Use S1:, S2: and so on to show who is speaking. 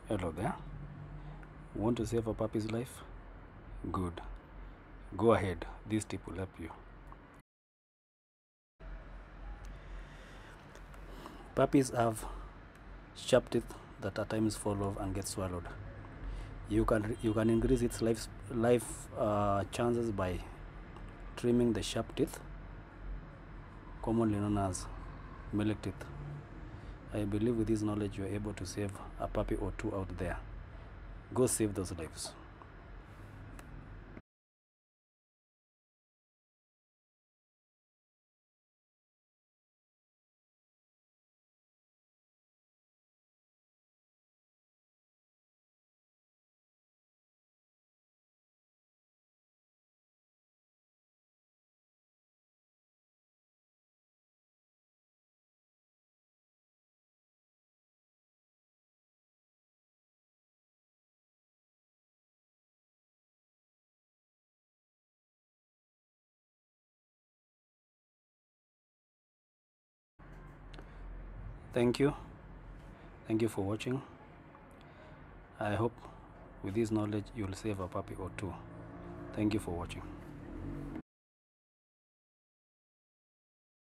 S1: Hello there. Want to save a puppy's life? Good. Go ahead. This tip will help you. Puppies have sharp teeth that at times fall off and get swallowed. You can increase its life chances by trimming the sharp teeth, commonly known as milk teeth. I believe with this knowledge you are able to save a puppy or two out there. Go save those lives. Thank you. Thank you for watching. I hope with this knowledge you'll save a puppy or two. Thank you for watching.